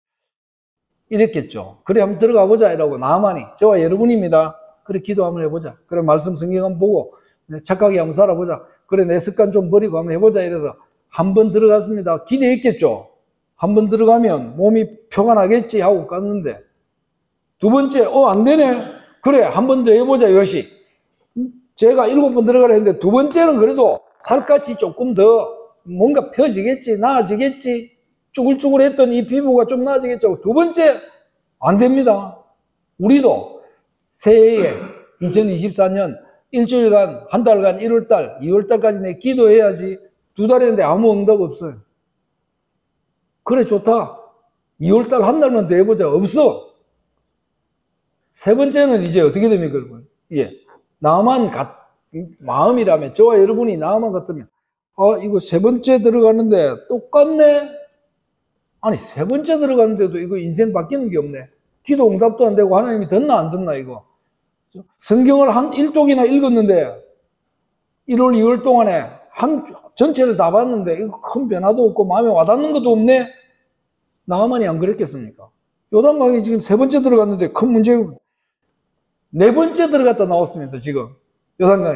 이랬겠죠. 그래 한번 들어가 보자 이라고 나만이 저와 여러분입니다. 그래 기도 한번 해보자. 그래 말씀 성경 한번 보고 착하게 한번 살아보자. 그래 내 습관 좀 버리고 한번 해보자 이래서 한 번 들어갔습니다. 기대했겠죠. 한 번 들어가면 몸이 표가 나겠지 하고 갔는데 두 번째 안 되네. 그래 한 번 더 해보자 요시. 제가 7번 들어가라 했는데 두 번째는 그래도 살갗이 조금 더 뭔가 펴지겠지 나아지겠지 쭈글쭈글했던 이 피부가 좀 나아지겠죠. 두 번째 안 됩니다. 우리도 새해에 2024년 일주일간 한 달간 1월달 2월달까지 내 기도해야지 2달 했는데 아무 응답 없어요. 그래 좋다 2월달 한 달만 더 해보자. 없어. 세 번째는 이제 어떻게 됩니까 여러분? 나만 마음이라면 저와 여러분이 나만 같으면 이거 세 번째 들어가는데 똑같네. 아니 세 번째 들어갔는데도 이거 인생 바뀌는 게 없네. 기도 응답도 안 되고 하나님이 듣나 안 듣나 이거. 성경을 한 1독이나 읽었는데 1월 2월 동안에 전체를 다 봤는데 이거 큰 변화도 없고 마음에 와닿는 것도 없네. 나만이 안 그랬겠습니까? 요단강이 지금 세 번째 들어갔는데 큰 문제 네 번째 들어갔다 나왔습니다 지금 요단강에.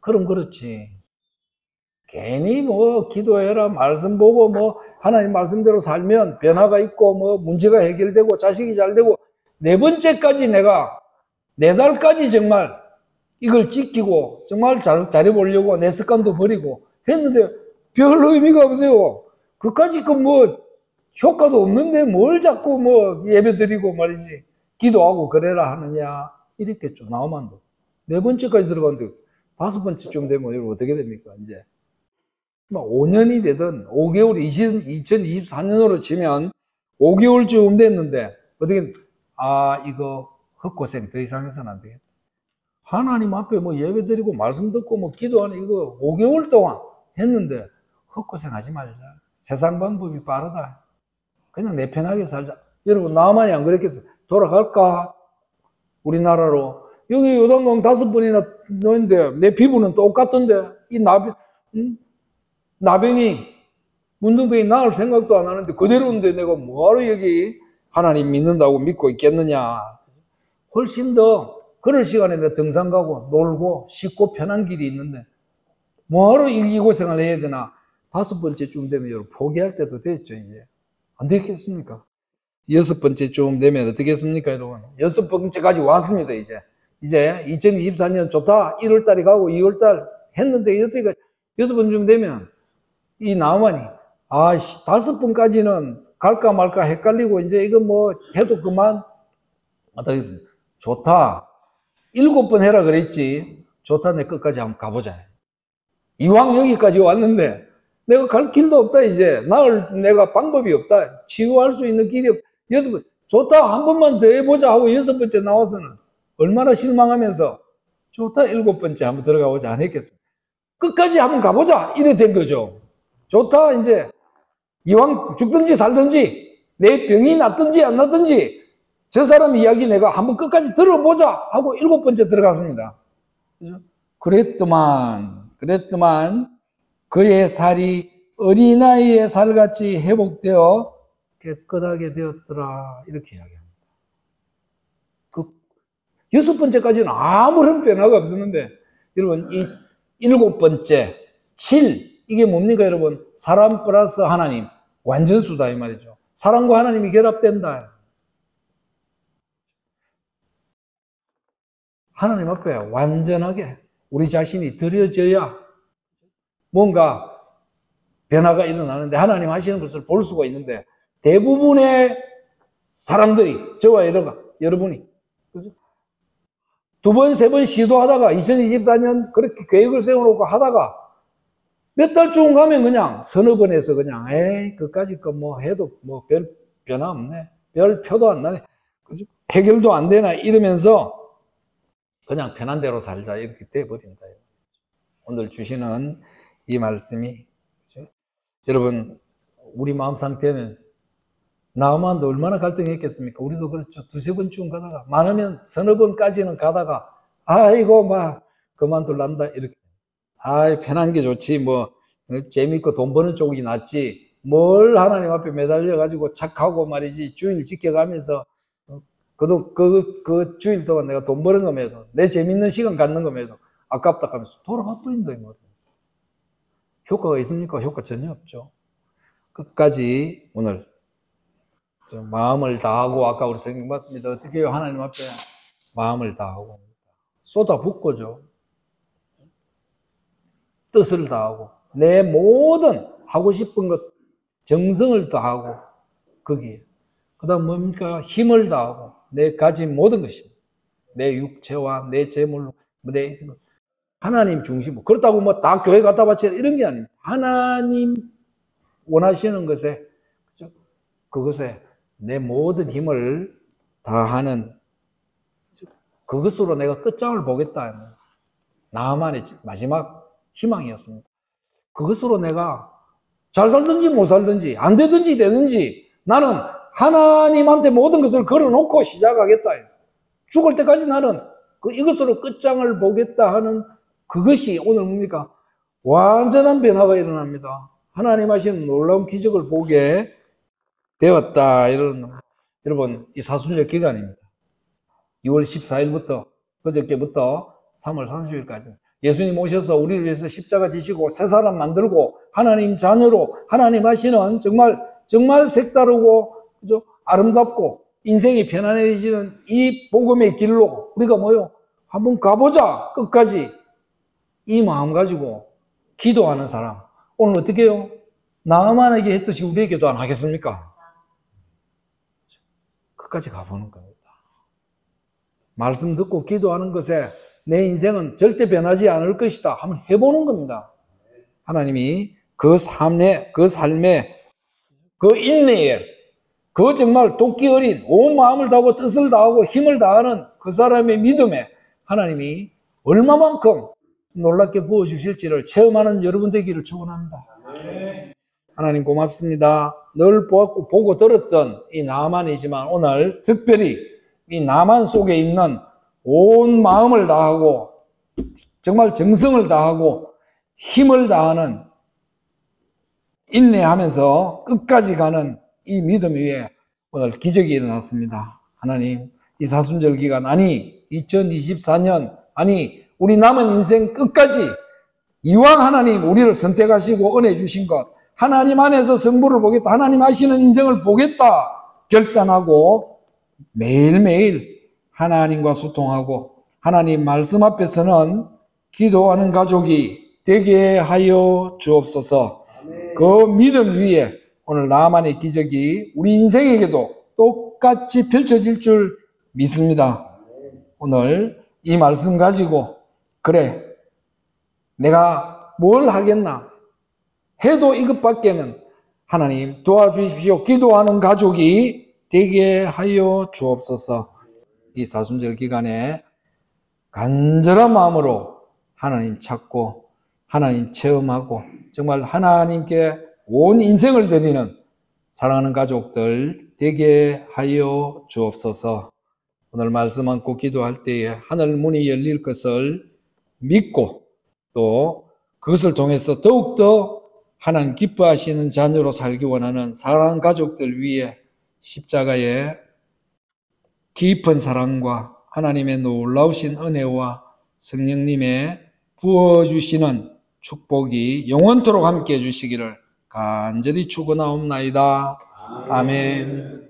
그럼 그렇지. 괜히 뭐 기도해라, 말씀 보고 뭐 하나님 말씀대로 살면 변화가 있고 뭐 문제가 해결되고 자식이 잘 되고 네 번째까지 내가 네 달까지 정말 이걸 지키고 정말 잘해보려고 내 습관도 버리고 했는데 별 의미가 없어요. 그까짓 거 뭐 효과도 없는데 뭘 자꾸 뭐 예배 드리고 말이지 기도하고 그래라 하느냐 이랬겠죠. 나오만도 네 번째까지 들어갔는데 다섯 번째쯤 되면 여러분 어떻게 됩니까? 이제 5년이 되든 5개월 2024년으로 치면 5개월쯤 됐는데 어떻게 이거 헛고생 더 이상 해서는 안 되겠다. 하나님 앞에 뭐 예배 드리고 말씀 듣고 뭐 기도하는 이거 5개월 동안 했는데 헛고생 하지 말자. 세상 방법이 빠르다. 그냥 내 편하게 살자. 여러분 나만이 안 그랬겠습니까? 돌아갈까? 우리나라로. 여기 요단강 5번이나 놓였는데 내 피부는 똑같던데 이 나병이 문둥병이 나을 생각도 안 하는데 그대로인데 내가 뭐하러 여기 하나님 믿는다고 믿고 있겠느냐. 훨씬 더 그럴 시간에 내가 등산 가고 놀고 쉽고 편한 길이 있는데 뭐하러 이 고생을 해야 되나. 5번째쯤 되면 여러분 포기할 때도 됐죠. 이제 안 되겠습니까? 6번째쯤 되면 어떻겠습니까 여러분? 6번째까지 왔습니다. 이제 2024년 좋다 1월달에 가고 2월달 했는데 어떻게 6번쯤 되면 이 나만이 5번까지는 갈까 말까 헷갈리고 이제 이거 뭐 해도 그만. 좋다 7번 해라 그랬지. 좋다 내 끝까지 한번 가보자. 이왕 여기까지 왔는데 내가 갈 길도 없다. 이제 나을 내가 방법이 없다. 치유할 수 있는 길이 없다. 6번 좋다 한 번만 더 해보자 하고 6번째 나와서는 얼마나 실망하면서 좋다 7번째 한번 들어가 보자 안 했겠습니까? 끝까지 한번 가보자 이래 된 거죠. 좋다 이제 이왕 죽든지 살든지 내 병이 낫든지 안 낫든지 저 사람 이야기 내가 한번 끝까지 들어보자 하고 7번째 들어갔습니다. 그랬더만 그의 살이 어린아이의 살같이 회복되어 깨끗하게 되었더라 이렇게 이야기합니다. 6번째까지는 아무런 변화가 없었는데 여러분 이 7번째 7 이게 뭡니까 여러분? 사람 플러스 하나님 완전수다 이 말이죠. 사람과 하나님이 결합된다. 하나님 앞에 완전하게 우리 자신이 드려져야 뭔가 변화가 일어나는데 하나님 하시는 것을 볼 수가 있는데 대부분의 사람들이 저와 여러분이 그죠? 2번, 3번 시도하다가 2024년 그렇게 계획을 세워놓고 하다가 몇 달쯤 가면 그냥 서너 번 해서 그냥 그까짓 거 뭐 해도 뭐 별 변화 없네. 별 표도 안 나네. 그죠? 해결도 안 되나 이러면서 그냥 편한 대로 살자 이렇게 돼버린다. 오늘 주시는 이 말씀이 그렇죠? 여러분 우리 마음 상태는 나만도 얼마나 갈등했겠습니까? 우리도 그렇죠. 2-3번쯤 가다가 많으면 서너 번까지는 가다가 아이고 막 그만둘란다 이렇게 편한 게 좋지 뭐 재밌고 돈 버는 쪽이 낫지 뭘 하나님 앞에 매달려 가지고 착하고 말이지 주일 지켜가면서 그 주일 동안 내가 돈 버는 거면도 내 재밌는 시간 갖는 거면도 아깝다 하면서 돌아가 버린다 이 말이에요. 효과가 있습니까? 효과 전혀 없죠. 끝까지 오늘 마음을 다하고 아까 우리 선생님 봤습니다. 어떻게 해요? 하나님 앞에 마음을 다하고 쏟아붓고죠. 뜻을 다하고 내 모든 하고 싶은 것 정성을 다하고 거기에 그 다음 뭡니까? 힘을 다하고 내 가진 모든 것입니다. 내 육체와 내 재물로 내 하나님 중심으로 그렇다고 뭐 다 교회 갖다 바치라 이런 게 아닙니다. 하나님 원하시는 것에 그렇죠? 그것에 내 모든 힘을 다하는 그것으로 내가 끝장을 보겠다. 나만의 마지막 희망이었습니다. 그것으로 내가 잘 살든지 못 살든지 안 되든지 되든지 나는 하나님한테 모든 것을 걸어놓고 시작하겠다. 죽을 때까지 나는 이것으로 끝장을 보겠다 하는 그것이 오늘 뭡니까? 완전한 변화가 일어납니다. 하나님 하시는 놀라운 기적을 보게 되었다. 여러분 이 사순절 기간입니다. 2월 14일부터 그저께부터 3월 30일까지 예수님 오셔서 우리를 위해서 십자가 지시고 새 사람 만들고 하나님 자녀로 하나님 하시는 정말 색다르고 그죠? 아름답고 인생이 편안해지는 이 복음의 길로 우리가 한번 가보자. 끝까지 이 마음 가지고 기도하는 사람. 오늘 어떻게 해요? 나아만에게 했듯이 우리에게도 안 하겠습니까? 끝까지 가보는 겁니다. 말씀 듣고 기도하는 것에 내 인생은 절대 변하지 않을 것이다. 한번 해보는 겁니다. 하나님이 그 삶에, 그 인내에, 그 정말 도끼 어린 온 마음을 다하고 뜻을 다하고 힘을 다하는 그 사람의 믿음에 하나님이 얼마만큼 놀랍게 부어주실지를 체험하는 여러분 되기를 축원합니다. 하나님 고맙습니다. 늘 보고 들었던 이 나만이지만 오늘 특별히 이 나만 속에 있는 온 마음을 다하고 정말 정성을 다하고 힘을 다하는 인내하면서 끝까지 가는 이 믿음 위에 오늘 기적이 일어났습니다. 하나님 이 사순절 기간 2024년 우리 남은 인생 끝까지 이왕 하나님 우리를 선택하시고 은혜 주신 것 하나님 안에서 성부를 보겠다. 하나님 하시는 인생을 보겠다. 결단하고 매일매일 하나님과 소통하고 하나님 말씀 앞에서는 기도하는 가족이 되게 하여 주옵소서. 그 믿음 위에 오늘 나만의 기적이 우리 인생에게도 똑같이 펼쳐질 줄 믿습니다. 오늘 이 말씀 가지고 그래 내가 뭘 하겠나 해도 이것밖에는 하나님 도와주십시오. 기도하는 가족이 되게 하여 주옵소서. 이 사순절 기간에 간절한 마음으로 하나님 찾고 하나님 체험하고 정말 하나님께 온 인생을 드리는 사랑하는 가족들 되게 하여 주옵소서. 오늘 말씀 안고 기도할 때에 하늘 문이 열릴 것을 믿고 또 그것을 통해서 더욱더 하나님 기뻐하시는 자녀로 살기 원하는 사랑하는 가족들 위해 십자가의 깊은 사랑과 하나님의 놀라우신 은혜와 성령님의 부어주시는 축복이 영원토록 함께 해주시기를 간절히 축원하옵나이다. 아멘.